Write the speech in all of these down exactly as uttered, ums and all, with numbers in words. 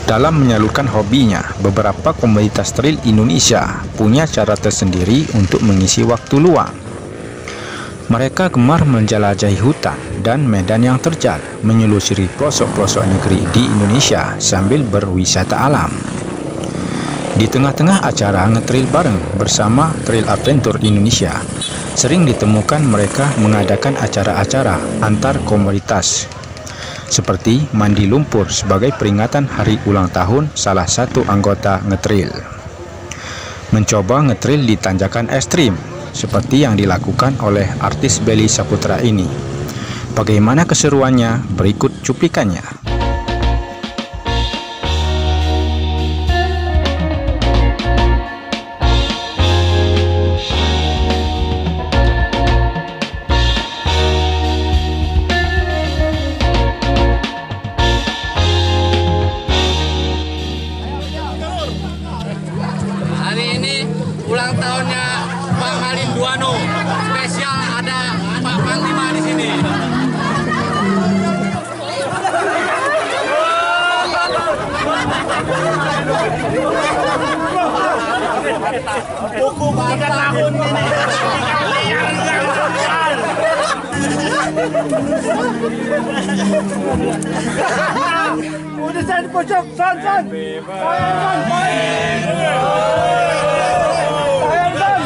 Dalam menyalurkan hobinya, beberapa komunitas trail Indonesia punya cara tersendiri untuk mengisi waktu luang. Mereka gemar menjelajahi hutan dan medan yang terjal, menyelusuri pelosok-pelosok negeri di Indonesia sambil berwisata alam. Di tengah-tengah acara ngetrail bareng bersama Trail Adventure Indonesia, sering ditemukan mereka mengadakan acara-acara antar komunitas, seperti mandi lumpur sebagai peringatan hari ulang tahun salah satu anggota ngetrail. Mencoba ngetrail di tanjakan ekstrim, seperti yang dilakukan oleh artis Belly Saputra ini. Bagaimana keseruannya? Berikut cuplikannya. Hari ini ulang tahunnya Pak Malin Duano. Spesial ada Pak Panglima di sini. Buku tiga tahun ini. Udah saya di pojok, San, San. Sayang, San.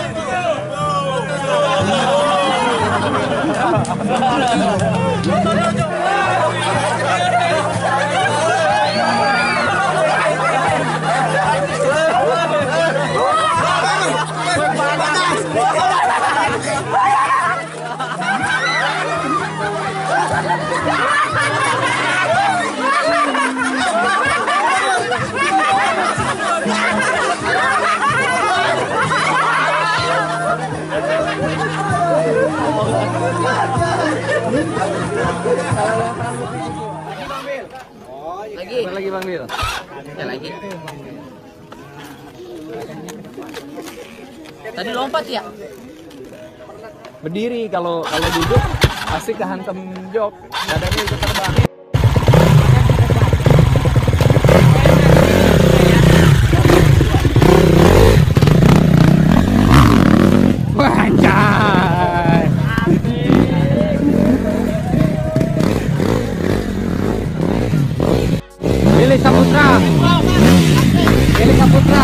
Lagi. Lagi Bang Bil. Ya lagi. Tadi lompat ya? Berdiri, kalau kalau duduk pasti kehantem jok, dadanya ikut terbang. Anjay. Belly Saputra. Belly Saputra.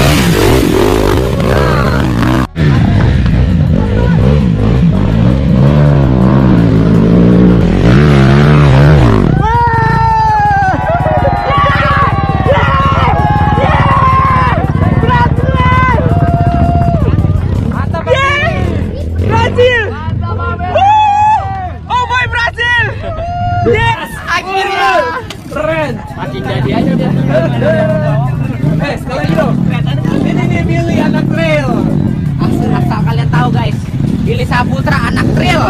Keren, makin jadi aja dia. Eh, sekali lagi dong. Ini nih Billy anak trail. Asal, asal kalian tahu guys, Billy Saputra anak trail.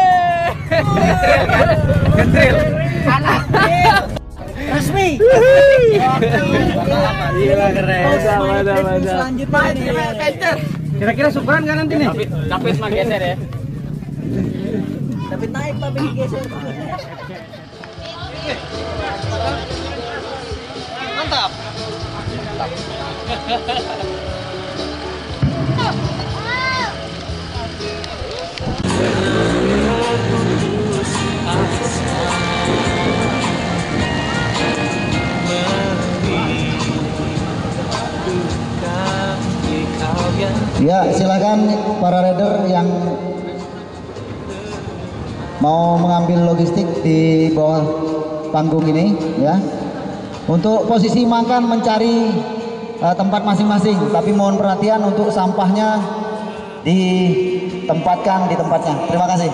Trail. Anak trail. Resmi. Gila keren. Mantap, mantap, mantap. Selanjutnya nih. Kira-kira syukuran kan nanti nih? Kapit mah geser ya. Tapi naik tapi digeser. Mantap. Ya, silakan para rider yang mau mengambil logistik di bawah panggung ini ya. Untuk posisi makan mencari uh, tempat masing-masing, tapi mohon perhatian untuk sampahnya ditempatkan di tempatnya. Terima kasih.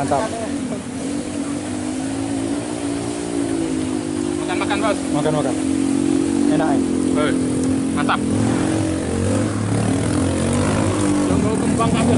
mantap. Makan-makan, Bos. Makan makan. Enak ya. Eh, mantap. Tunggu kembang aja.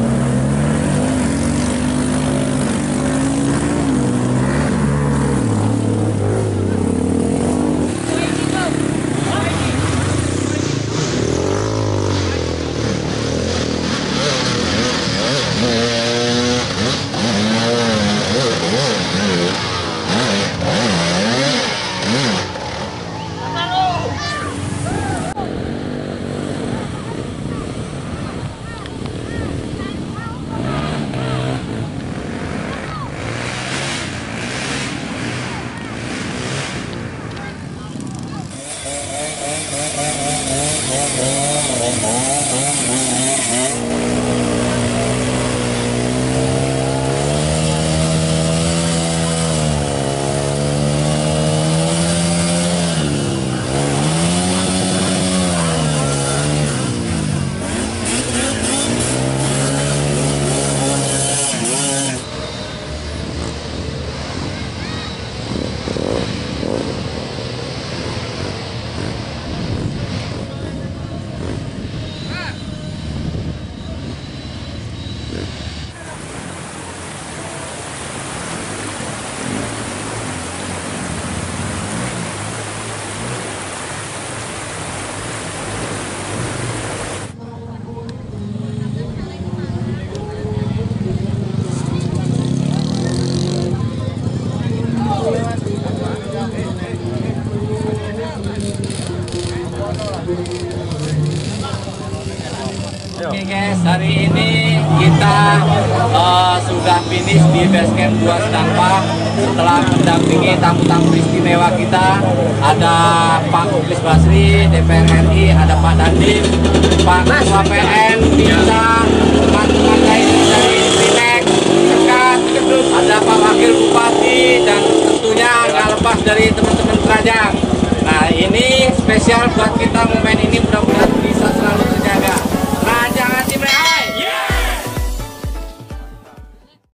Oke guys, hari ini kita uh, sudah finish di basecamp dua Setampa. Setelah mendampingi tamu-tamu istimewa kita, ada Pak Muklis Basri, D P R R I, ada Pak Dandim, Pak Ketua P N, Bisa, teman-teman lain